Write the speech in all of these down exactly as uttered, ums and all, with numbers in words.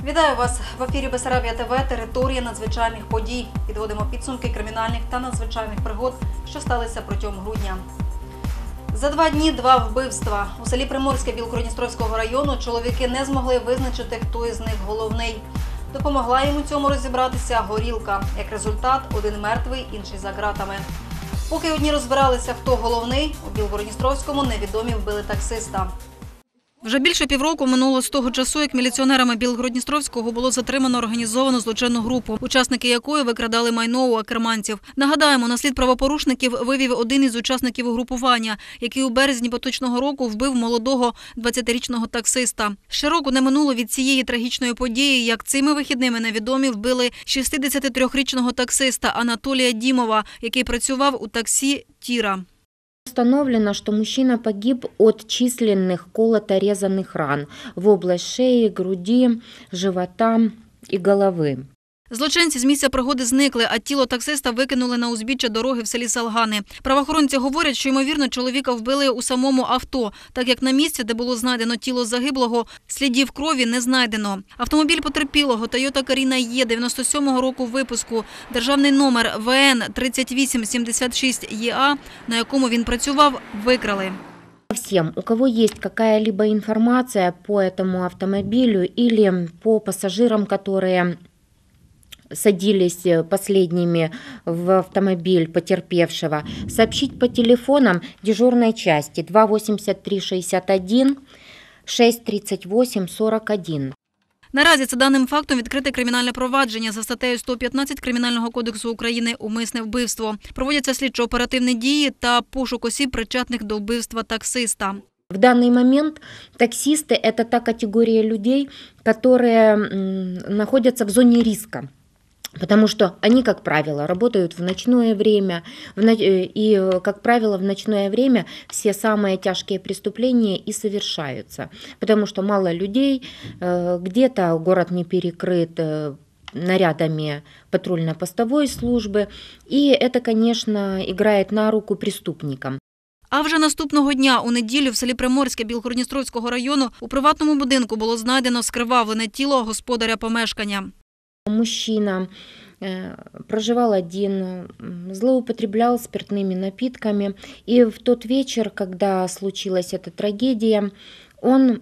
Вітаю вас в ефірі Бессарабія ТВ «Територія надзвичайних подій». Підводимо підсумки кримінальних та надзвичайних пригод, що сталися протягом грудня. За два дні два вбивства. У селі Приморське Білгород-Дністровського району чоловіки не змогли визначити, хто із них головний. Допомогла йому цьому розібратися горілка. Як результат, один мертвий, інший за ґратами. Поки одні розбиралися, хто головний, у Білгород-Дністровському невідомі вбили таксиста. Вже більше півроку минуло з того часу, як міліціонерами Білгород-Дністровського було затримано організовану злочинну групу, учасники якої викрадали майно у акерманців. Нагадаємо, на слід правопорушників вивів один із учасників угрупування, який у березні поточного року вбив молодого двадцятирічного таксиста. Ще року не минуло від цієї трагічної події, як цими вихідними невідомі вбили шістдесятитрирічного таксиста Анатолія Дімова, який працював у таксі «Тіра». Установлено, что мужчина погиб от численных колото-резанных ран в область шеи, груди, живота и головы. Злочинці з місця пригоди зникли, а тіло таксиста викинули на узбіччя дороги в селі Салгани. Правоохоронці говорять, що, ймовірно, чоловіка вбили у самому авто, так як на місці, де було знайдено тіло загиблого, слідів крові не знайдено. Автомобіль потерпілого Toyota Carina Е дев'яносто сьомого року випуску, державний номер В Н тридцять вісім сімдесят шість Е А, на якому він працював, викрали. Всем, у кого есть какая-либо информация по этому автомобилю или по пассажирам, которые садились последними в автомобиль потерпевшего, сообщить по телефонам дежурной части два восемьдесят три шестьдесят один шесть тридцать восемь сорок один. Наразі за даним фактом відкрите кримінальне провадження за статтею сто п'ятнадцять Кримінального кодексу України «Умисне вбивство». Проводяться слідчо-оперативні дії та пошук осіб, причетних до вбивства таксиста. В данный момент таксисты – это та категория людей, которые находятся в зоне риска. Потому что они, как правило, работают в ночное время, и, как правило, в ночное время все самые тяжкие преступления и совершаются. Потому что мало людей, где-то город не перекрыт нарядами патрульно-постовой службы, и это, конечно, играет на руку преступникам. А вже наступного дня, у неділю, в селі Приморське Білгород-Дністровського району у приватному будинку було знайдено скривавлене тіло господаря помешкання. Мужчина проживал один, злоупотреблял спиртными напитками. И в тот вечер, когда случилась эта трагедия, он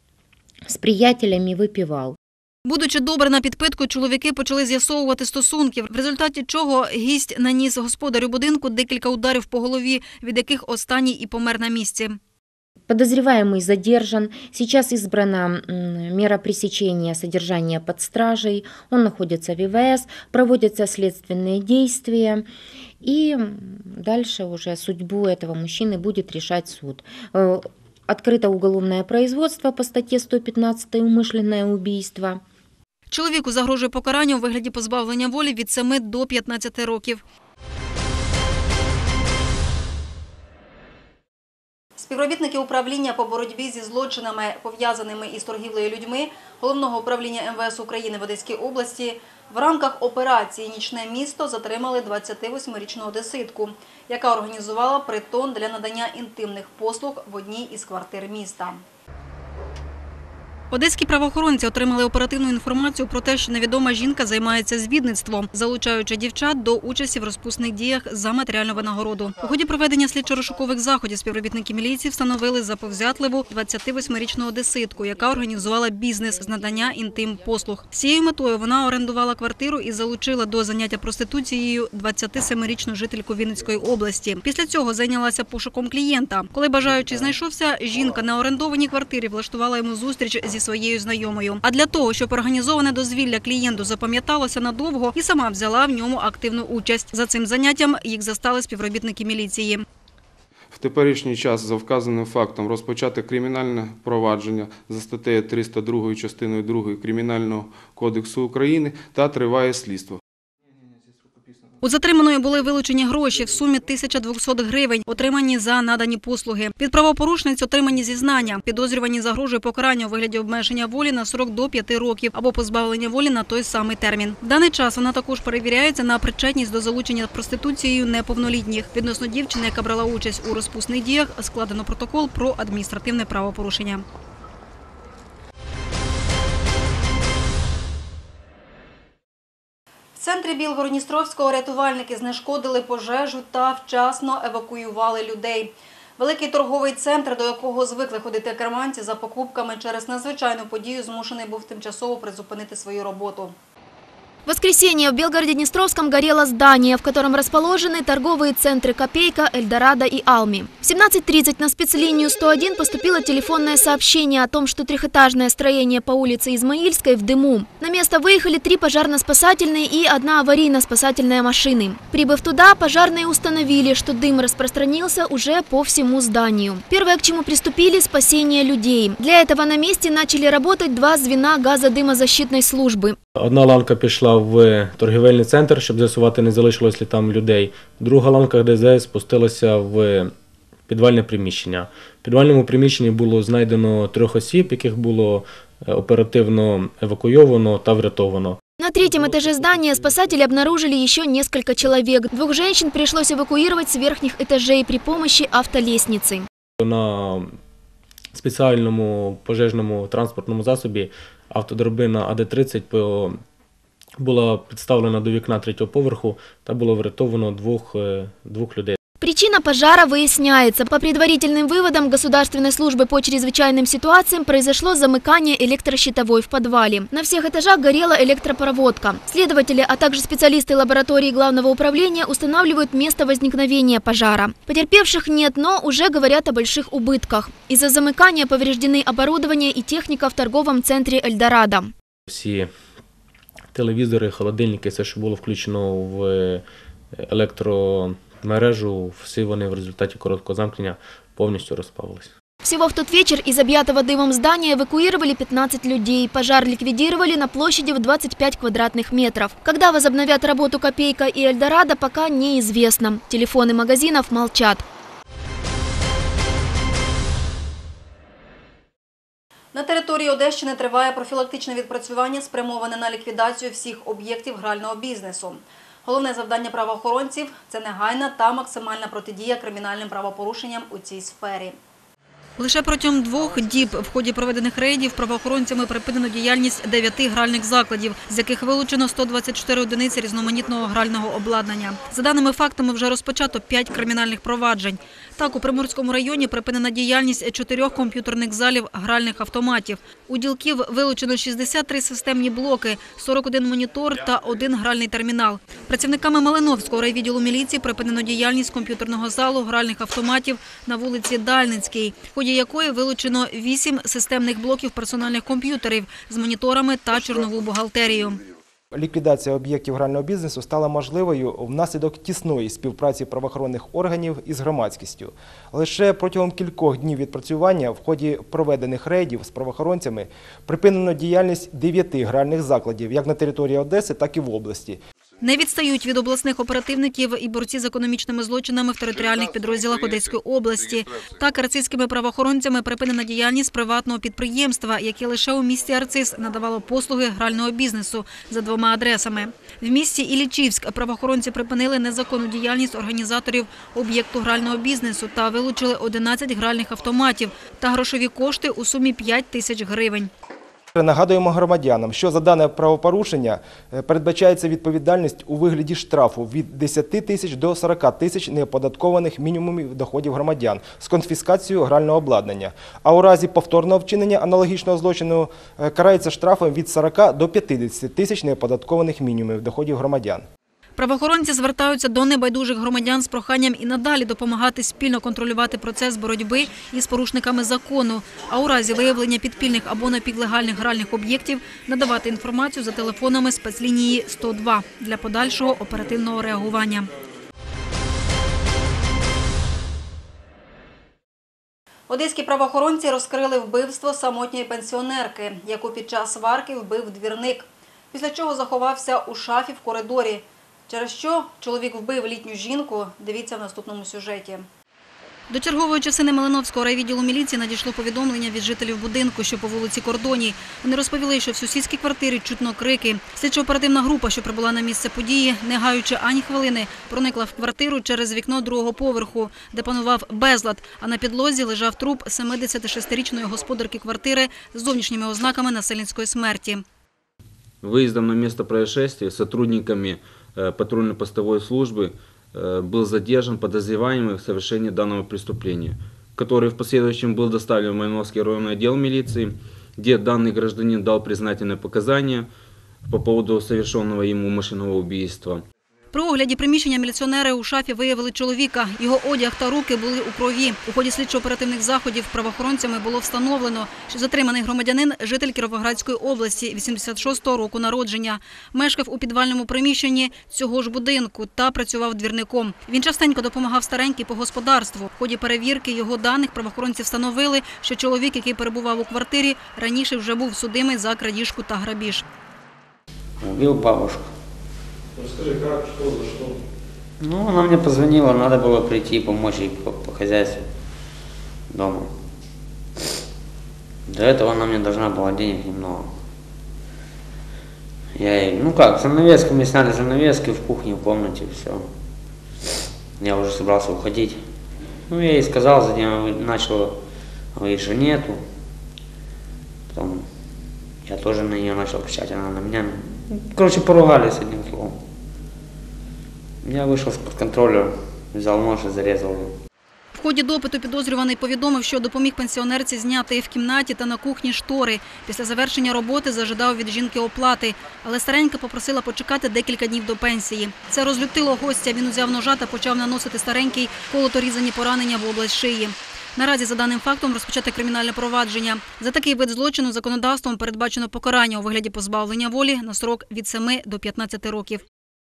с приятелями выпивал. Будучи добре на підпитку, чоловіки почали з'ясовувати стосунки, в результаті чого гість наніс господарю будинку декілька ударів по голові, від яких останній і помер на місці. Подозреваемый задержан. Сейчас избрана мера пресечения содержания под стражей. Он находится в И В С. Проводятся следственные действия. И дальше уже судьбу этого мужчины будет решать суд. Открыто уголовное производство по статье сто пятнадцать «Умышленное убийство». Чоловіку загрожує покарання у вигляді позбавлення волі від семи до п'ятнадцяти років. Співробітники управління по боротьбі зі злочинами, пов'язаними із торгівлею людьми, Головного управління Ем Ве Ес України в Одеській області в рамках операції «Нічне місто» затримали двадцятивосьмирічну одеситку, яка організувала притон для надання інтимних послуг в одній із квартир міста. Одеські правоохоронці отримали оперативну інформацію про те, що невідома жінка займається звідництвом, залучаючи дівчат до участі в розпусних діях за матеріальну винагороду. У ході проведення слідчо-розшукових заходів співробітники міліції встановили заповзятливу двадцятивосьмирічну одеситку, яка організувала бізнес з надання інтим-послуг. З цією метою вона орендувала квартиру і залучила до заняття проституцією двадцятисемирічну жительку Вінницької області. Після цього зайнялася пошуком клієнта. Коли бажаючий знайшовся, жінка на орендованій квартирі влаштувала йому зустріч зі своєю знайомою. А для того, щоб організоване дозвілля клієнту запам'яталося надовго, і сама взяла в ньому активну участь. За цим заняттям їх застали співробітники міліції. В теперішній час за вказаним фактом розпочати кримінальне провадження за статтею триста другою частиною другою Кримінального кодексу України та триває слідство. У затриманої були вилучені гроші в сумі тисяча двісті гривень, отримані за надані послуги. Від правопорушниць отримані зізнання. Підозрювані загрожує покарання у вигляді обмеження волі на срок до п'яти років або позбавлення волі на той самий термін. В даний час вона також перевіряється на причетність до залучення проституцією неповнолітніх. Відносно дівчини, яка брала участь у розпусних діях, складено протокол про адміністративне правопорушення. центрі Білгород-Дністровського рятувальники знешкодили пожежу та вчасно евакуювали людей. Великий торговий центр, до якого звикли ходити керманці за покупками, через надзвичайну подію змушений був тимчасово призупинити свою роботу. В воскресенье в Белгороде-Днестровском горело здание, в котором расположены торговые центры «Копейка», «Эльдорадо» и «Алми». В семнадцать тридцать на спецлинию сто один поступило телефонное сообщение о том, что трехэтажное строение по улице Измаильской в дыму. На место выехали три пожарно-спасательные и одна аварийно-спасательная машины. Прибыв туда, пожарные установили, что дым распространился уже по всему зданию. Первое, к чему приступили – спасение людей. Для этого на месте начали работать два звена газодымозащитной службы. Одна ланка пішла в торгівельний центр, щоб з'ясувати, не залишилось ли там людей. Друга ланка ДЗС спустилася в підвальне приміщення. В підвальному приміщенні було знайдено трьох осіб, яких було оперативно евакуйовано та врятовано. На третьем этаже здания спасатели обнаружили еще несколько человек. Двух женщин пришлось эвакуировать с верхних этажей при помощи автолестницы. На спеціальному пожежному транспортному засобі автодрабина А Д тридцять була підставлена до вікна третього поверху та було врятовано двох, двох людей. Причина пожара выясняется. По предварительным выводам Государственной службы по чрезвычайным ситуациям произошло замыкание электрощитовой в подвале. На всех этажах горела электропроводка. Следователи, а также специалисты лаборатории Главного управления устанавливают место возникновения пожара. Потерпевших нет, но уже говорят о больших убытках. Из-за замыкания повреждены оборудование и техника в торговом центре «Эльдорадо». Всі телевізори, холодильники, все, що було включено в електромережу, всі вони в результаті короткого замкнення повністю розпалились. Всего в тот вечер из объятого дымом здания эвакуировали пятнадцать людей. Пожар ликвидировали на площади в двадцать пять квадратных метров. Когда возобновят работу «Копейка» и «Эльдорадо», пока неизвестно. Телефоны магазинов молчат. На території Одещини триває профілактичне відпрацювання, спрямоване на ліквідацію всіх об'єктів грального бізнесу. Головне завдання правоохоронців – це негайна та максимальна протидія кримінальним правопорушенням у цій сфері. Лише протягом двох діб в ході проведених рейдів правоохоронцями припинено діяльність дев'яти гральних закладів, з яких вилучено сто двадцять чотири одиниці різноманітного грального обладнання. За даними фактами, вже розпочато п'ять кримінальних проваджень. Так, у Приморському районі припинена діяльність чотирьох комп'ютерних залів гральних автоматів. У ділків вилучено шістдесят три системні блоки, сорок один монітор та один гральний термінал. Працівниками Малиновського райвідділу міліції припинено діяльність комп'ютерного залу гральних автоматів на вулиці Дальницькій, в ході якої вилучено вісім системних блоків персональних комп'ютерів з моніторами та чорнову бухгалтерію. Ліквідація об'єктів грального бізнесу стала можливою внаслідок тісної співпраці правоохоронних органів із громадськістю. Лише протягом кількох днів відпрацювання в ході проведених рейдів з правоохоронцями припинено діяльність дев'яти гральних закладів як на території Одеси, так і в області. Не відстають від обласних оперативників і борці з економічними злочинами в територіальних підрозділах Одеської області. Так, арцизькими правоохоронцями припинена діяльність приватного підприємства, яке лише у місті Арциз надавало послуги грального бізнесу за двома адресами. В місті Іллічівськ правоохоронці припинили незаконну діяльність організаторів об'єкту грального бізнесу та вилучили одинадцять гральних автоматів та грошові кошти у сумі п'ять тисяч гривень. Нагадуємо громадянам, що за дане правопорушення передбачається відповідальність у вигляді штрафу від десяти тисяч до сорока тисяч неоподаткованих мінімумів доходів громадян з конфіскацією грального обладнання. А у разі повторного вчинення аналогічного злочину карається штрафом від сорока до п'ятдесяти тисяч неоподаткованих мінімумів доходів громадян. Правоохоронці звертаються до небайдужих громадян з проханням і надалі допомагати спільно контролювати процес боротьби із порушниками закону, а у разі виявлення підпільних або напівлегальних гральних об'єктів надавати інформацію за телефонами спецлінії сто два для подальшого оперативного реагування. Одеські правоохоронці розкрили вбивство самотньої пенсіонерки, яку під час сварки вбив двірник, після чого заховався у шафі в коридорі. Через що чоловік вбив літню жінку, дивіться в наступному сюжеті. До чергової частини Малиновського райвідділу міліції надійшло повідомлення від жителів будинку, що по вулиці Кордоній. Вони розповіли, що в сусідській квартирі чутно крики. Слідчо-оперативна група, що прибула на місце події, не гаючи ані хвилини, проникла в квартиру через вікно другого поверху, де панував безлад, а на підлозі лежав труп семидесятишестирічної господарки квартири з зовнішніми ознаками насильницької смерті. Выездом на место происшествия сотрудниками э, патрульно-постовой службы э, был задержан подозреваемый в совершении данного преступления, который в последующем был доставлен в Мальновский районный отдел милиции, где данный гражданин дал признательные показания по поводу совершенного ему умышленного убийства. При огляді приміщення міліціонери у шафі виявили чоловіка. Його одяг та руки були у крові. У ході слідчо-оперативних заходів правоохоронцями було встановлено, що затриманий громадянин – житель Кіровоградської області, вісімдесят шостого року народження. Мешкав у підвальному приміщенні цього ж будинку та працював двірником. Він частенько допомагав старенькій по господарству. В ході перевірки його даних правоохоронці встановили, що чоловік, який перебував у квартирі, раніше вже був судимий за крадіжку та грабіж. Убил бабушку. Расскажи, как, что, за что? Ну, она мне позвонила, надо было прийти, помочь ей по, по хозяйству дома. До этого она мне должна была денег немного. Я ей, ну как, занавески, мы сняли занавески в кухне, в комнате, все. Я уже собрался уходить. Ну, я ей сказал, затем начал говорить, что нету. Потом я тоже на нее начал кричать, она на меня. Короче, поругались одним словом. Я вийшов з-під контролю, взяв нож і зарізав його. В ході допиту підозрюваний повідомив, що допоміг пенсіонерці зняти в кімнаті та на кухні штори. Після завершення роботи зажадав від жінки оплати, але старенька попросила почекати декілька днів до пенсії. Це розлютило гостя, він узяв ножа та почав наносити старенькій колото-різані поранення в область шиї. Наразі за даним фактом розпочате кримінальне провадження. За такий вид злочину законодавством передбачено покарання у вигляді позбавлення волі на строк від семи до п'ятнадцяти років.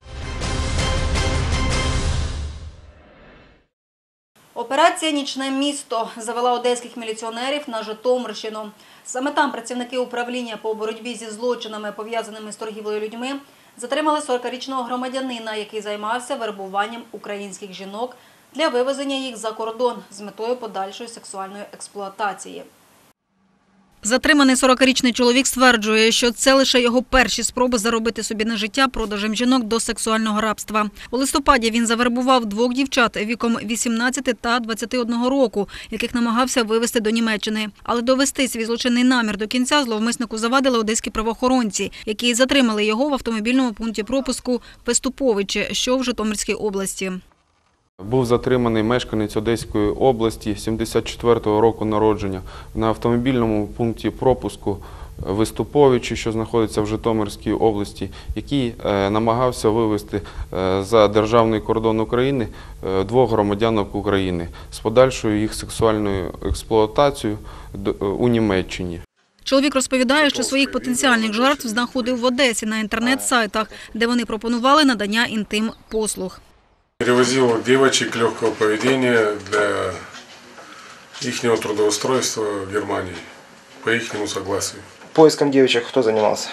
Операція «Нічне місто» завела одеських міліціонерів на Житомирщину. Саме там працівники управління по боротьбі зі злочинами, пов'язаними з торгівлею людьми, затримали сорокарічного громадянина, який займався вербуванням українських жінок для вивезення їх за кордон з метою подальшої сексуальної експлуатації. Затриманий сорокарічний чоловік стверджує, що це лише його перші спроби заробити собі на життя продажем жінок до сексуального рабства. У листопаді він завербував двох дівчат віком вісімнадцяти та двадцяти одного року, яких намагався вивезти до Німеччини. Але довести свій злочинний намір до кінця зловмиснику завадили одеські правоохоронці, які затримали його в автомобільному пункті пропуску Пеступовичі, що в Житомирській області. Був затриманий мешканець Одеської області, сімдесят четвертого року народження, на автомобільному пункті пропуску Виступовичі, що знаходиться в Житомирській області, який намагався вивезти за державний кордон України двох громадянок України з подальшою їх сексуальною експлуатацією у Німеччині. Чоловік розповідає, що своїх потенціальних жертв знаходив в Одесі на інтернет-сайтах, де вони пропонували надання інтим-послуг. Перевозил девочек легкого поведения для их трудоустройства в Германии по их согласию. Поиском девочек кто занимался?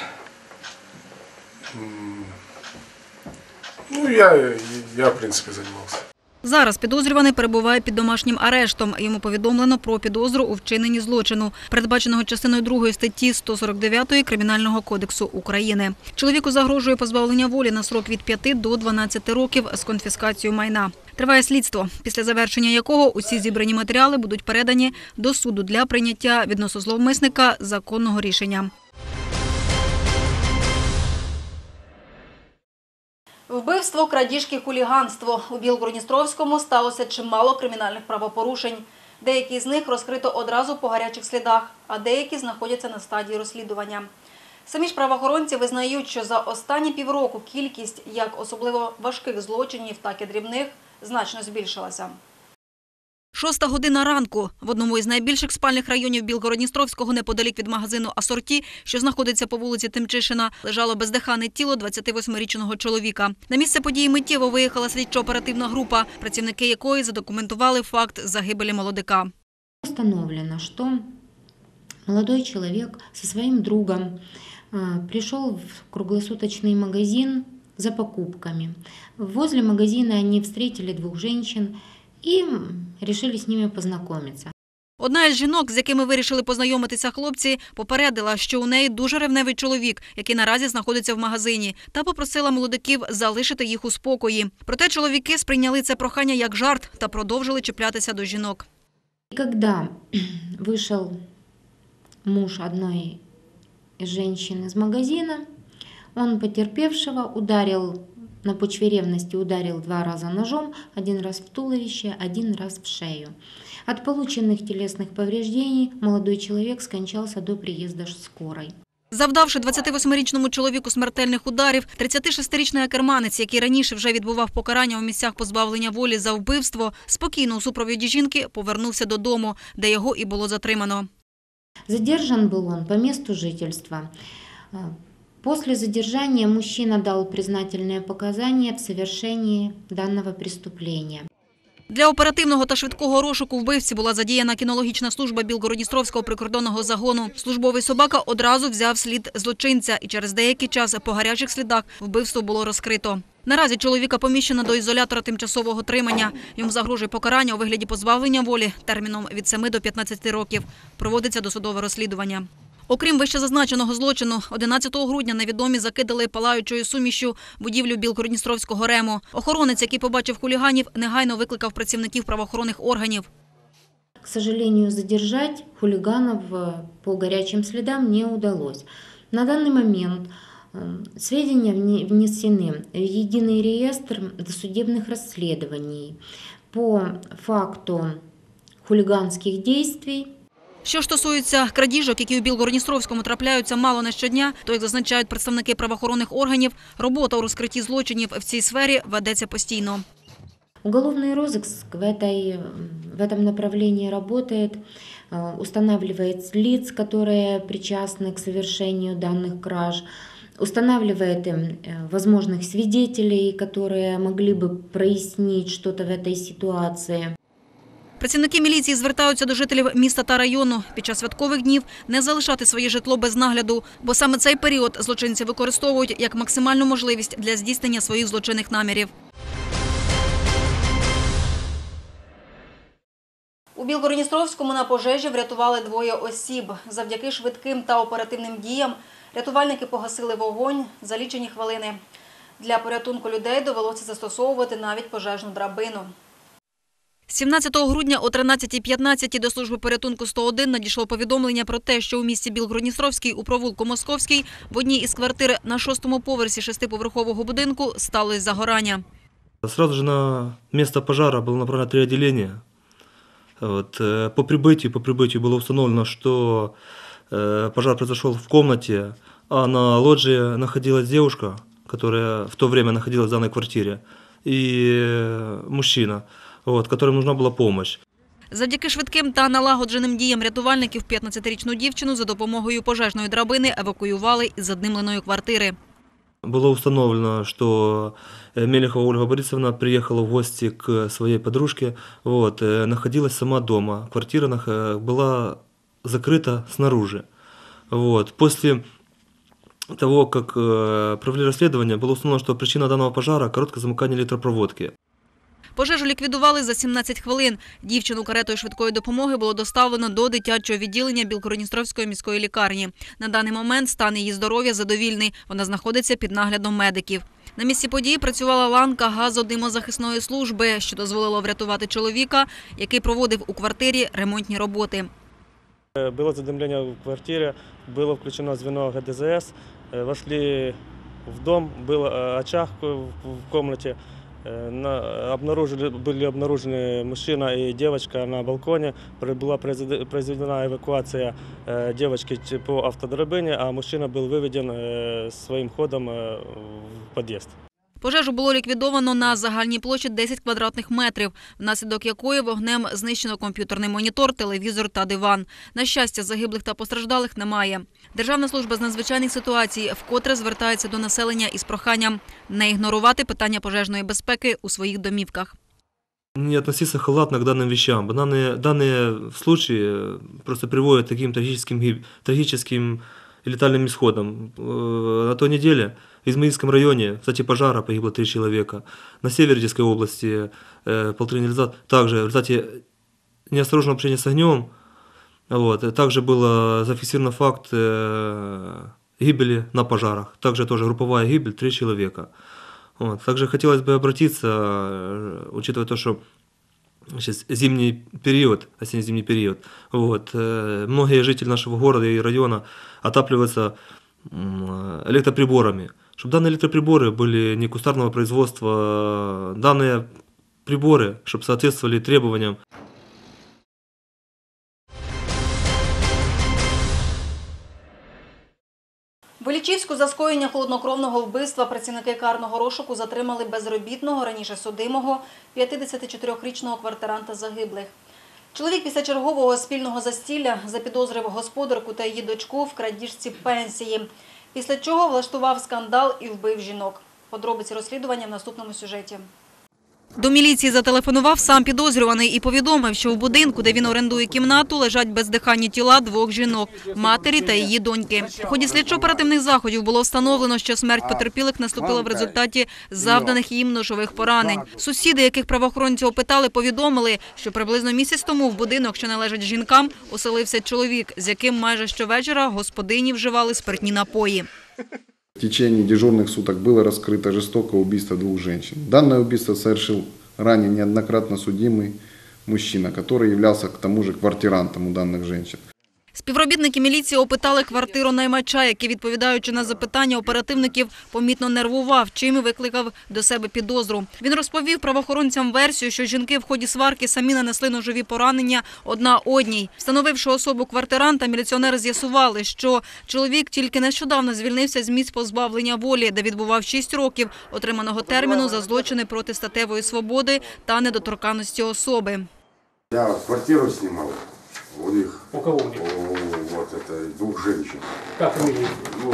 Ну, я, я в принципе занимался. Зараз підозрюваний перебуває під домашнім арештом. Йому повідомлено про підозру у вчиненні злочину, передбаченого частиною другої статті сто сорок дев'ятої Кримінального кодексу України. Чоловіку загрожує позбавлення волі на срок від п'яти до дванадцяти років з конфіскацією майна. Триває слідство, після завершення якого усі зібрані матеріали будуть передані до суду для прийняття відносно зловмисника законного рішення. Вбивство, крадіжки, хуліганство. У Білгород-Дністровському сталося чимало кримінальних правопорушень. Деякі з них розкрито одразу по гарячих слідах, а деякі знаходяться на стадії розслідування. Самі ж правоохоронці визнають, що за останні півроку кількість як особливо важких злочинів, так і дрібних значно збільшилася. Шоста година ранку. В одному із найбільших спальних районів Білгород-Дністровського, неподалік від магазину «Асорті», що знаходиться по вулиці Тимчишина, лежало бездихане тіло двадцятивосьмирічного чоловіка. На місце події миттєво виїхала слідчо-оперативна група, працівники якої задокументували факт загибелі молодика. Установлено, що молодой чоловік зі своїм другом прийшов в круглосуточний магазин за покупками. Возле магазина вони встретили двох жінок і вирішили з ними познайомитися. Одна із жінок, з якими вирішили познайомитися хлопці, попередила, що у неї дуже ревнивий чоловік, який наразі знаходиться в магазині, та попросила молодиків залишити їх у спокої. Проте чоловіки сприйняли це прохання як жарт та продовжили чіплятися до жінок. Коли вийшов муж одної жінки з магазину, він потерпівшого ударив на почве ревности ударил два раза ножом, один раз в туловище, один раз в шею. От полученных телесных повреждений молодой человек скончался до приезда скорой. Завдавши двадцятивосьмирічному чоловіку смертельних ударів, тридцятишестирічний керманець, який раніше вже відбував покарання у місцях позбавлення волі за вбивство, спокійно у супроводі жінки повернувся додому, де його і було затримано. Задержан был он по месту жительства. После задержания мужчина дал признательные показания в совершении данного преступления. Для оперативного та швидкого розшуку вбивці була задіяна кінологічна служба Білгород-Дністровського прикордонного загону. Службовий собака одразу взяв слід злочинця, і через деякий час по гарячих слідах вбивство було розкрито. Наразі чоловіка поміщено до ізолятора тимчасового тримання. Йому загрожує покарання у вигляді позбавлення волі терміном від семи до п'ятнадцяти років. Проводиться досудове розслідування. Окрім вищезазначеного злочину, одинадцятого грудня невідомі закидали палаючою сумішю будівлю Білгород-Дністровського РЕМу. Охоронець, який побачив хуліганів, негайно викликав працівників правоохоронних органів. К сожалению, задержать хулиганов по горячим следам не удалось. На данный момент сведения внесены в единый реестр досудебных расследований по факту хулиганских действий. Що ж стосується крадіжок, які у Білгород-Дністровському трапляються мало не щодня, то, як зазначають представники правоохоронних органів, робота у розкритті злочинів в цій сфері ведеться постійно. Уголовный розыск в, этой, в этом направлении работает, устанавливает лиц, которые причастны к совершению данных краж, устанавливает возможных свидетелей, которые могли бы прояснить что-то в этой ситуации. Працівники міліції звертаються до жителів міста та району під час святкових днів не залишати своє житло без нагляду, бо саме цей період злочинці використовують як максимальну можливість для здійснення своїх злочинних намірів. У Білгород-Дністровському на пожежі врятували двоє осіб. Завдяки швидким та оперативним діям рятувальники погасили вогонь за лічені хвилини. Для порятунку людей довелося застосовувати навіть пожежну драбину. сімнадцятого грудня о тринадцятій п'ятнадцять до служби порятунку сто один надійшло повідомлення про те, що у місті Білгород-Дністровський у провулку Московський в одній із квартир на шостому поверсі шестиповерхового будинку сталося загорання. Сразу же на место пожара было направлено три отделения. Вот. По прибытию, по прибытию было установлено, что пожар произошел в комнате, а на лоджии находилась девушка, которая в то время находилась в данной квартире, и мужчина, вот, которым нужна была помощь. Завдяки швидким та налагодженим діям рятувальників п'ятнадцятирічну дівчину за допомогою пожежної драбини евакуювали із задимленої квартири. Было установлено, что Мелехова Ольга Борисовна приехала в гости к своей подружке, вот, находилась сама дома. Квартира была закрыта снаружи. Вот. После того, как провели расследование, было установлено, что причина данного пожара – короткое замыкание электропроводки. Пожежу ліквідували за сімнадцять хвилин. Дівчину каретою швидкої допомоги було доставлено до дитячого відділення Білгород-Дністровської міської лікарні. На даний момент стан її здоров'я задовільний. Вона знаходиться під наглядом медиків. На місці події працювала ланка газодимозахисної служби, що дозволило врятувати чоловіка, який проводив у квартирі ремонтні роботи. Было задымление в квартире, было включено звено гэ дэ зэ эс, вошли в дом, был очаг в комнате. Обнаружили, были обнаружены мужчина и девочка на балконе. Была произведена эвакуация девочки по автодрабине, а мужчина был выведен своим ходом в подъезд. Пожежу було ліквідовано на загальній площі десять квадратних метрів, внаслідок якої вогнем знищено комп'ютерний монітор, телевізор та диван. На щастя, загиблих та постраждалих немає. Державна служба з надзвичайних ситуацій вкотре звертається до населення із проханням не ігнорувати питання пожежної безпеки у своїх домівках. Не относиться халатно к данным вещам. Данные, данные случаи просто приводят к таким трагическим, трагическим и летальным исходам. На той неделе в Измаильском районе, кстати, пожара погибло три человека. На Северодинской области полторы недели назад также в результате неосторожного общения с огнем вот, также был зафиксирован факт гибели на пожарах. Также тоже групповая гибель, три человека. Вот. Также хотелось бы обратиться, учитывая то, что сейчас зимний период, осенне-зимний период, вот, многие жители нашего города и района отапливаются электроприборами, чтобы данные электроприборы были не кустарного производства, данные приборы, чтобы соответствовали требованиям. В Іллічівську за скоєння холоднокровного вбивства працівники карного розшуку затримали безробітного, раніше судимого, п'ятдесятичотирирічного квартиранта загиблих. Чоловік після чергового спільного застілля запідозрив господарку та її дочку в крадіжці пенсії, після чого влаштував скандал і вбив жінок. Подробиці розслідування в наступному сюжеті. До міліції зателефонував сам підозрюваний і повідомив, що в будинку, де він орендує кімнату, лежать бездиханні тіла двох жінок – матері та її доньки. В ході слідчо-оперативних заходів було встановлено, що смерть потерпілих наступила в результаті завданих їм ножових поранень. Сусіди, яких правоохоронці опитали, повідомили, що приблизно місяць тому в будинок, що належить жінкам, оселився чоловік, з яким майже щовечора господині вживали спиртні напої. В течение дежурных суток было раскрыто жестокое убийство двух женщин. Данное убийство совершил ранее неоднократно судимый мужчина, который являлся к тому же квартирантом у данных женщин. Співробітники міліції опитали квартиру наймача, який, відповідаючи на запитання оперативників, помітно нервував, чим і викликав до себе підозру. Він розповів правоохоронцям версію, що жінки в ході сварки самі нанесли ножові поранення одна одній. Встановивши особу квартиранта, міліціонери з'ясували, що чоловік тільки нещодавно звільнився з місць позбавлення волі, де відбував шість років отриманого терміну за злочини проти статевої свободи та недоторканності особи. Я квартиру знімав. У них. У кого у них? У, вот это, двух женщин. Как фамилия? Ну,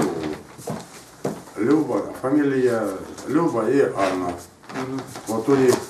Люба, фамилия Люба и Анна. Угу. Вот у них.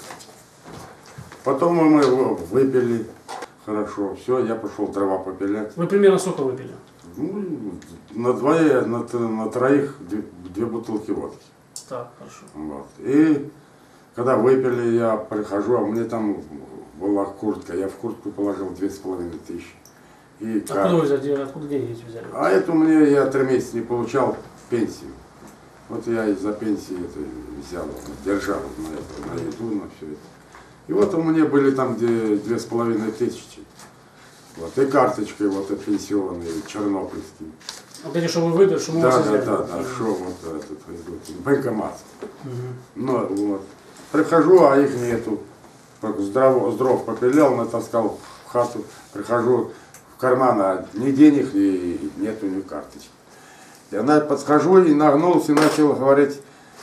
Потом мы выпили. Хорошо, все, я пошел дрова попилять. Вы примерно сколько выпили? Ну, на двоих, на, на троих две, две бутылки водки. Так, хорошо. Вот. И когда выпили, я прихожу, а мне там была куртка, я в куртку положил две с половиной тысячи. И откуда вы взяли, откуда деньги эти взяли? А это мне, я три месяца не получал пенсию. Вот я из-за пенсии это взял, держал на это, на еду, на все это. И вот у меня были там две, две с половиной тысячи. Вот, и карточкой вот и пенсионные, чернобыльские. Вот эти, что вы выпили, что мы да, вас да, взяли? да, да, что вот этот, банкомат. Угу. Ну, вот. Прихожу, а их нету. Здраво, здров попилял, натаскал в хату, прихожу в карман, а ни денег, ни нету, ни карточки. Я подхожу и нагнулся и начал говорить,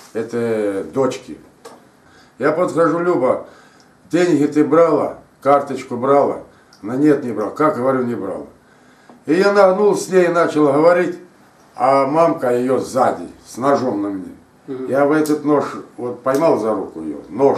это дочки. Я подхожу, Люба, деньги ты брала, карточку брала? Она нет, не брала. Как, говорю, не брала. И я нагнулся с ней и начал говорить, а мамка ее сзади, с ножом на мне. Mm-hmm. Я в этот нож, вот поймал за руку ее, нож.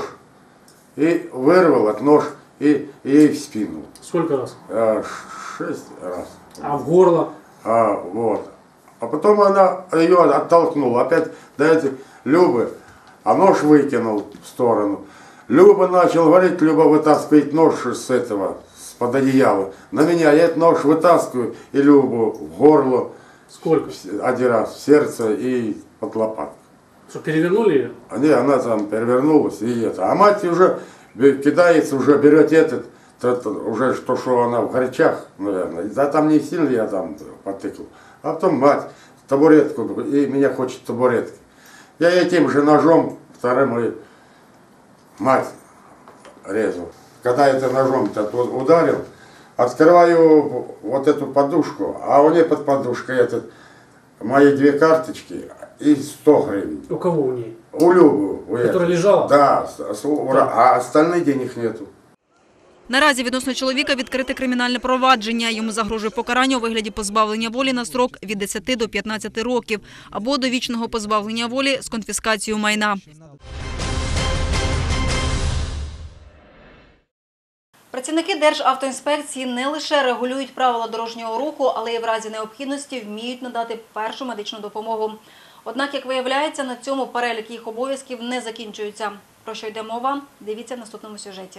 И вырвал от нож и, и ей в спину. Сколько раз? А, шесть раз. А в горло? А, вот. А потом она ее оттолкнула. Опять дайте Любы, а нож выкинул в сторону. Люба начал говорить, Люба вытаскивает нож с этого, с-под одеяла. На меня я этот нож вытаскиваю и Любу в горло. Сколько? Один раз в сердце и под лопатку. Что, перевернули ее? А не, она там перевернулась и это. А мать уже кидается, уже берет этот, это, уже то, что она в горячах, наверное. Да там не сильно я там потыкал. А потом мать табуретку, и меня хочет табуретки. Я этим же ножом вторым и мать резал. Когда это ножом-то ударил, открываю вот эту подушку, а у нее под подушкой этот, мои две карточки и сто гривен. У кого у ней? У Любы. Которая лежала? Да, а остальных денег нету. Наразі відносно чоловіка відкрите кримінальне провадження. Йому загрожує покарання у вигляді позбавлення волі на строк від десяти до п'ятнадцяти років або довічного позбавлення волі з конфіскацією майна. Працівники Державтоінспекції не лише регулюють правила дорожнього руху, але й в разі необхідності вміють надати першу медичну допомогу. Однак, як виявляється, на цьому перелік їх обов'язків не закінчується. Про що йде мова? Дивіться в наступному сюжеті.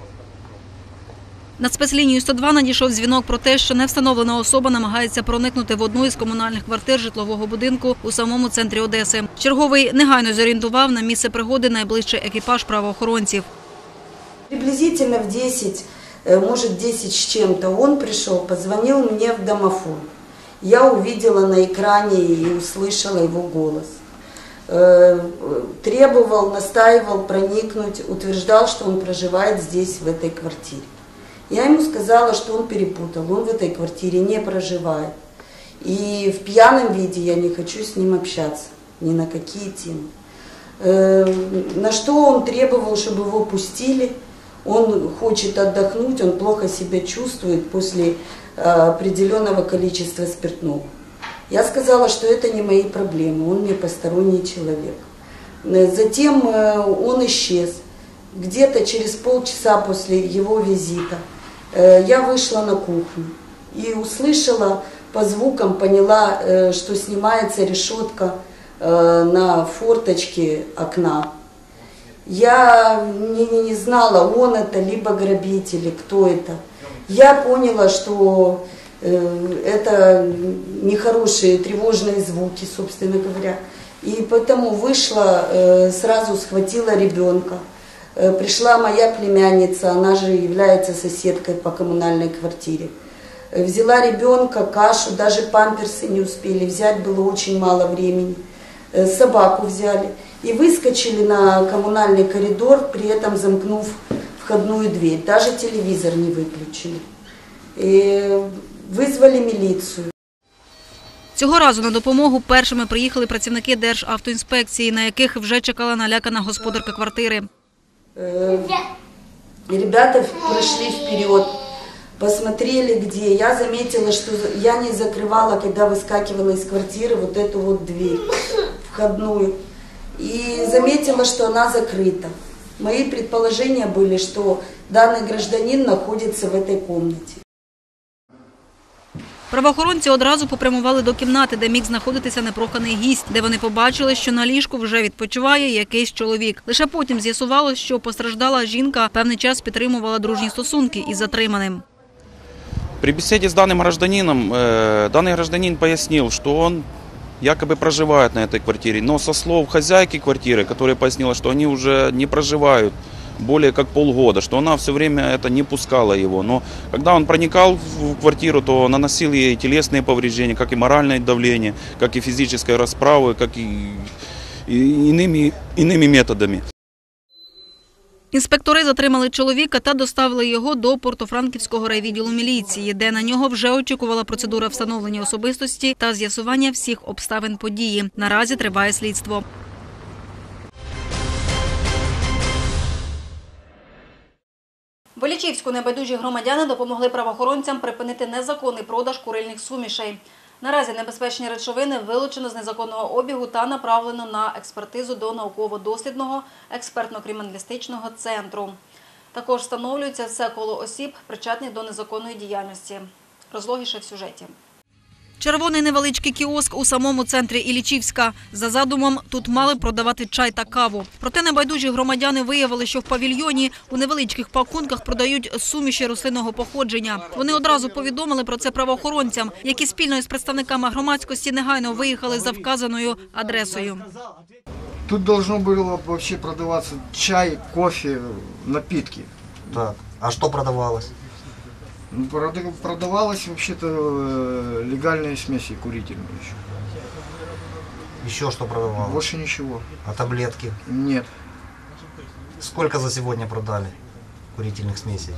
На спецлінію сто два надійшов дзвінок про те, що невстановлена особа намагається проникнути в одну із комунальних квартир житлового будинку у самому центрі Одеси. Черговий негайно зорієнтував на місце пригоди найближчий екіпаж правоохоронців. Приблизительно в десять, может десять с чем-то он пришел, позвонил мне в домофон. Я увидела на экране и услышала его голос. э, требовал, настаивал проникнуть, утверждал, что он проживает здесь, в этой квартире. Я ему сказала, что он перепутал, он в этой квартире не проживает. И в пьяном виде я не хочу с ним общаться, ни на какие темы. Э, на что он требовал, чтобы его пустили. Он хочет отдохнуть, он плохо себя чувствует после э, определенного количества спиртного. Я сказала, что это не мои проблемы, он мне посторонний человек. Затем э, он исчез. Где-то через полчаса после его визита э, я вышла на кухню и услышала по звукам, поняла, э, что снимается решетка э, на форточке окна. Я не, не знала, он это, либо грабитель, кто это. Я поняла, что э, это нехорошие, тревожные звуки, собственно говоря. И поэтому вышла, э, сразу схватила ребенка. Э, пришла моя племянница, она же является соседкой по коммунальной квартире. Э, взяла ребенка, кашу, даже памперсы не успели взять, было очень мало времени. Э, собаку взяли. И выскочили на коммунальный коридор, при этом замкнув входную дверь. Даже телевизор не выключили. И вызвали міліцію. Цього разу на допомогу першими приїхали працівники Державтоінспекції, на яких вже чекала налякана господарка квартири. Ребята прошли вперед, посмотрели где. Я заметила, что я не закрывала, когда выскакивала из квартиры, вот эту вот дверь входную. И заметила, что она закрыта. Мои предположения были, что данный гражданин находится в этой комнате. Правоохоронці одразу попрямували до кімнати, де міг знаходитися непроханий гість, де вони побачили, що на ліжку вже відпочиває якийсь чоловік. Лише потім з'ясувалося, що постраждала жінка певний час підтримувала дружні стосунки із затриманим. При беседе с данным гражданином, данный гражданин пояснил, что он якобы проживает на этой квартире, но со слов хозяйки квартиры, которая пояснила, что они уже не проживают более как полгода, что она все время это не пускала его. Но когда он проникал в квартиру, то наносил ей телесные повреждения, как и моральное давление, как и физической расправы, как и, и иными, иными методами. Інспектори затримали чоловіка та доставили його до Порто-Франківського райвідділу міліції, де на нього вже очікувала процедура встановлення особистості та з'ясування всіх обставин події. Наразі триває слідство. В Іллічівську небайдужі громадяни допомогли правоохоронцям припинити незаконний продаж курильних сумішей. Наразі небезпечні речовини вилучено з незаконного обігу та направлено на експертизу до науково-дослідного експертно-криміналістичного центру. Також встановлюється все коло осіб, причетних до незаконної діяльності. Розлогіше в сюжеті. Червоний невеличкий кіоск у самому центрі Іллічівська. За задумом, тут мали продавати чай та каву. Проте небайдужі громадяни виявили, що в павільйоні у невеличких пакунках продають суміші рослинного походження. Вони одразу повідомили про це правоохоронцям, які спільно із представниками громадськості негайно виїхали за вказаною адресою. Тут должно было вообще продаваться чай, кофе, напитки. Так, а что продавалось? Продавалось вообще-то легальные смеси курительные еще. Еще что продавалось? Больше ничего. А таблетки? Нет. Сколько за сегодня продали курительных смесей?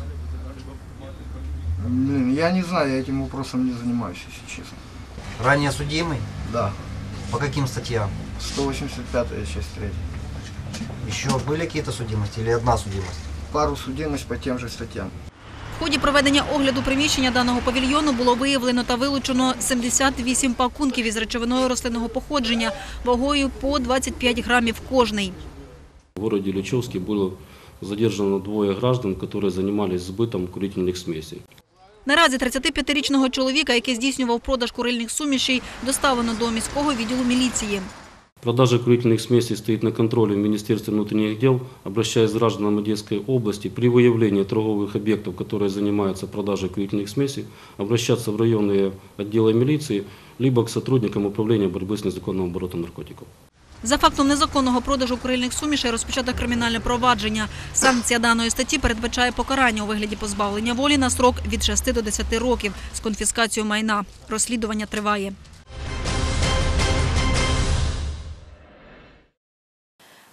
Блин, я не знаю, я этим вопросом не занимаюсь, если честно. Ранее судимый? Да. По каким статьям? сто восемьдесят пятая, часть третья. Еще были какие-то судимости или одна судимость? Пару судимость по тем же статьям. В ході проведення огляду приміщення даного павільйону було виявлено та вилучено сімдесят вісім пакунків із речовиною рослинного походження вагою по двадцять п'ять грамів кожний. В городе Іллічівську было задержано двое граждан, которые занимались сбытом курительных смесей. Наразі тридцятип'ятирічного чоловіка, який здійснював продаж курильних сумішей, доставлено до міського відділу міліції. Продажа курительных смесей стоит на контроле в Министерстве внутренних дел. Обращаясь к гражданам Одесской области, при выявлении торговых объектов, которые занимаются продажей курительных смесей, обращаться в районные отделы милиции, либо к сотрудникам управления борьбы с незаконным оборотом наркотиков. За фактом незаконного продажу курильних сумішей розпочато кримінальне провадження. Санкція даної статті передбачає покарання у вигляді позбавлення волі на строк від шести до десяти років з конфіскацією майна. Розслідування триває.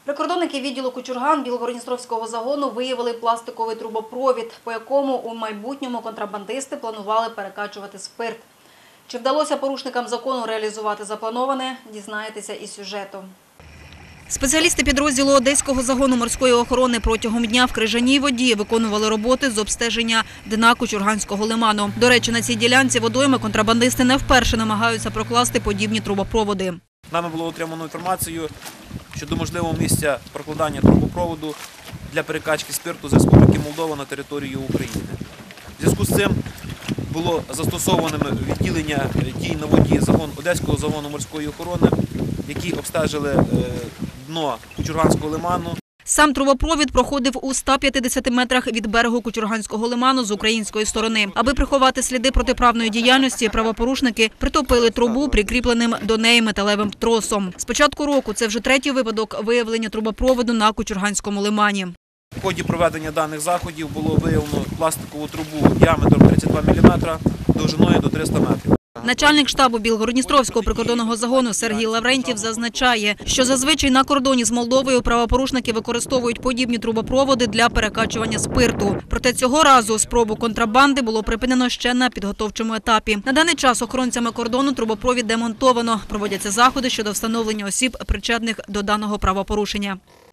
Прикордонники відділу Кучурган Білгород-Дністровського загону виявили пластиковий трубопровід, по якому у майбутньому контрабандисти планували перекачувати спирт. Чи вдалося порушникам закону реалізувати заплановане, дізнаєтеся із сюжету. Спеціалісти підрозділу Одеського загону морської охорони протягом дня в крижаній воді виконували роботи з обстеження дна Кучурганського лиману. До речі, на цій ділянці водойми контрабандисти не вперше намагаються прокласти подібні трубопроводи. Нами було отримано інформацію щодо можливого місця прокладання трубопроводу для перекачки спирту з Республіки Молдова на територію України. В зв'язку з цим було застосовано відділення дій на воді загон Одеського загону морської охорони, які обстежили дно Кучурганського лиману. Сам трубопровід проходив у ста п'ятдесяти метрах від берегу Кучурганського лиману з української сторони. Аби приховати сліди протиправної діяльності, правопорушники притопили трубу прикріпленим до неї металевим тросом. З початку року це вже третій випадок виявлення трубопроводу на Кучурганському лимані. В ході проведення даних заходів було виявлено пластикову трубу діаметром тридцять два міліметри, довжиною до трьохсот метрів. Начальник штабу Білгород-Дністровського прикордонного загону Сергій Лаврентів зазначає, що зазвичай на кордоні з Молдовою правопорушники використовують подібні трубопроводи для перекачування спирту. Проте цього разу спробу контрабанди було припинено ще на підготовчому етапі. На даний час охоронцями кордону трубопровід демонтовано. Проводяться заходи щодо встановлення осіб, причетних до даного правопорушення.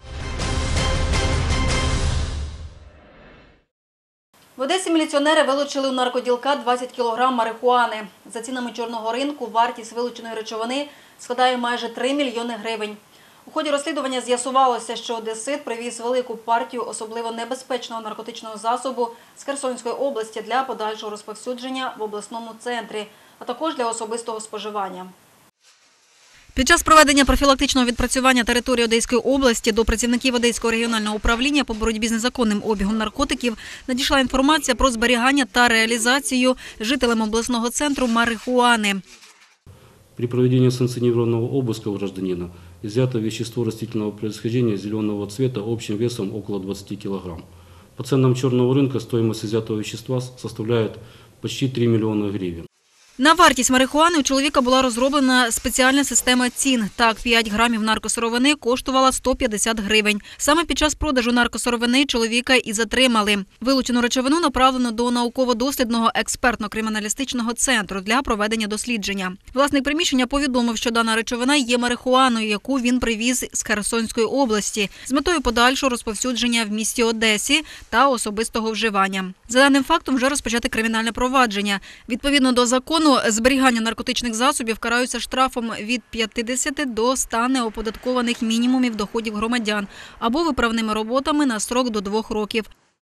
В Одесі міліціонери вилучили у наркоділка двадцять кілограм марихуани. За цінами чорного ринку вартість вилученої речовини складає майже три мільйони гривень. У ході розслідування з'ясувалося, що одесит привіз велику партію особливо небезпечного наркотичного засобу з Херсонської області для подальшого розповсюдження в обласному центрі, а також для особистого споживання. Під час проведення профілактичного відпрацювання території Одеської області до працівників Одеського регіонального управління по боротьбі з незаконним обігом наркотиків надійшла інформація про зберігання та реалізацію жителям обласного центру марихуани. При проведении санкционированного обыска у гражданина изъято вещество растительного происхождения зеленого цвета общим весом около двадцати килограмм. По ценам черного рынка стоимость изъятого вещества составляет почти три миллиона гривен. На вартість марихуани у чоловіка була розроблена спеціальна система цін. Так, п'ять грамів наркосировини коштувала сто п'ятдесят гривень. Саме під час продажу наркосировини чоловіка і затримали. Вилучену речовину направлено до науково-дослідного експертно-криміналістичного центру для проведення дослідження. Власник приміщення повідомив, що дана речовина є марихуаною, яку він привіз з Херсонської області, з метою подальшого розповсюдження в місті Одесі та особистого вживання. За даним фактом вже розпочати кримінальне провадження. Відповідно до закону, зберігання наркотичних засобів караються штрафом від п'ятдесяти до ста неоподаткованих мінімумів доходів громадян або виправними роботами на строк до двох років.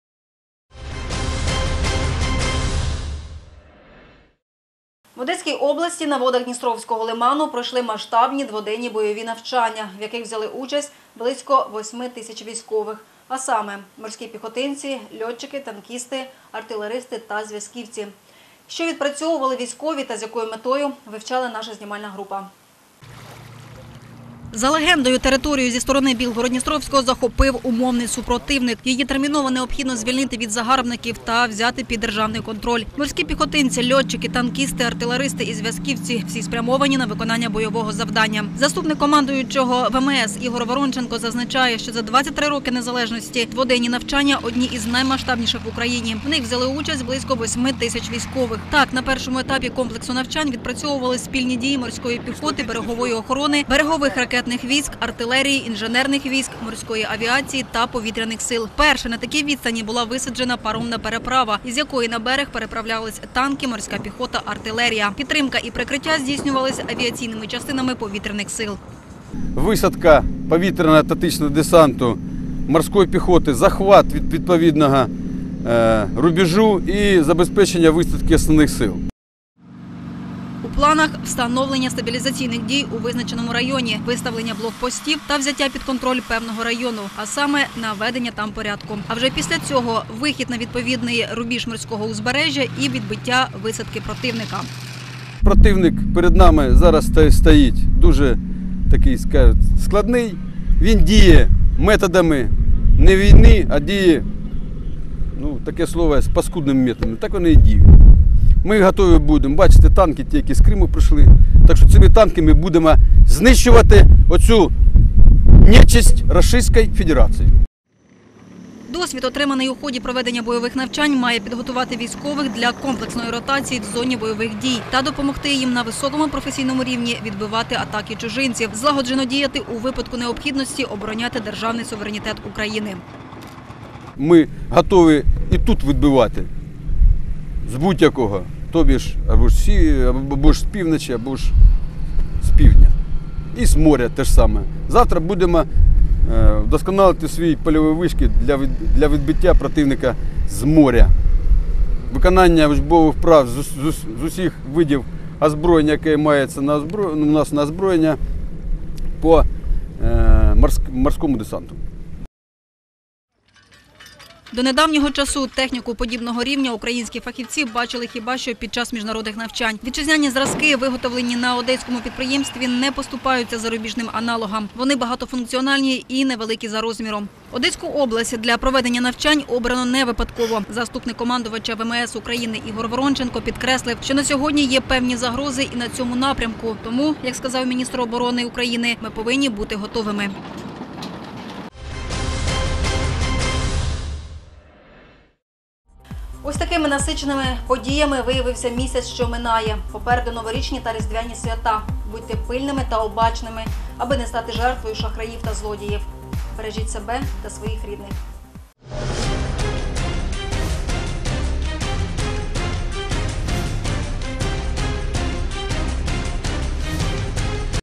В Одеській області на водах Дністровського лиману пройшли масштабні дводенні бойові навчання, в яких взяли участь близько восьми тисяч військових. А саме морські піхотинці, льотчики, танкісти, артилеристи та зв'язківці. Що відпрацьовували військові та з якою метою, вивчала наша знімальна група. За легендою, територію зі сторони Білгород-Дністровського захопив умовний супротивник. Її терміново необхідно звільнити від загарбників та взяти під державний контроль. Морські піхотинці, льотчики, танкісти, артилеристи і зв'язківці – всі спрямовані на виконання бойового завдання. Заступник командуючого ВМС Ігор Воронченко зазначає, що за двадцять три роки незалежності дводенні навчання – одні із наймасштабніших в Україні. В них взяли участь близько восьми тисяч військових. Так, на першому етапі комплексу навчань відпрацьовували спільні дії морської піхоти, берегової охорони, берегових ракет, військ, артилерії, інженерних військ, морської авіації та повітряних сил. Перша на такій відстані була висаджена паромна переправа, із якої на берег переправлялись танки, морська піхота, артилерія. Підтримка і прикриття здійснювалися авіаційними частинами повітряних сил. Висадка повітряного тактичного десанту морської піхоти, захват від відповідного е, рубежу і забезпечення висадки основних сил. У планах встановлення стабілізаційних дій у визначеному районі, виставлення блокпостів та взяття під контроль певного району, а саме наведення там порядку. А вже після цього вихід на відповідний рубіж морського узбережжя і відбиття висадки противника. Противник перед нами зараз стоїть дуже такий, скажуть, складний. Він діє методами не війни, а діє, ну, таке слово, з паскудними методами. Так вони і діють. Ми готові будемо, бачите, танки, ті, які з Криму прийшли. Так що цими танками будемо знищувати оцю нечисть Російської Федерації. Досвід, отриманий у ході проведення бойових навчань, має підготувати військових для комплексної ротації в зоні бойових дій та допомогти їм на високому професійному рівні відбивати атаки чужинців, злагоджено діяти у випадку необхідності обороняти державний суверенітет України. Ми готові і тут відбивати з будь-якого, тобі ж або ж, сі, або ж з півночі, або ж з півдня. І з моря те ж саме. Завтра будемо вдосконалити свої польові вишки для, для відбиття противника з моря. Виконання учбових вправ з, з, з усіх видів озброєння, яке мається на озбро... у нас на озброєння по е, морськ... морському десанту. До недавнього часу техніку подібного рівня українські фахівці бачили хіба що під час міжнародних навчань. Вітчизняні зразки, виготовлені на одеському підприємстві, не поступаються зарубіжним аналогам. Вони багатофункціональні і невеликі за розміром. Одеську область для проведення навчань обрано не випадково. Заступник командувача Ве Ем Ес України Ігор Воронченко підкреслив, що на сьогодні є певні загрози і на цьому напрямку. Тому, як сказав міністр оборони України, ми повинні бути готовими. Ось такими насиченими подіями виявився місяць, що минає. Попереду новорічні та різдвяні свята. Будьте пильними та обачними, аби не стати жертвою шахраїв та злодіїв. Бережіть себе та своїх рідних.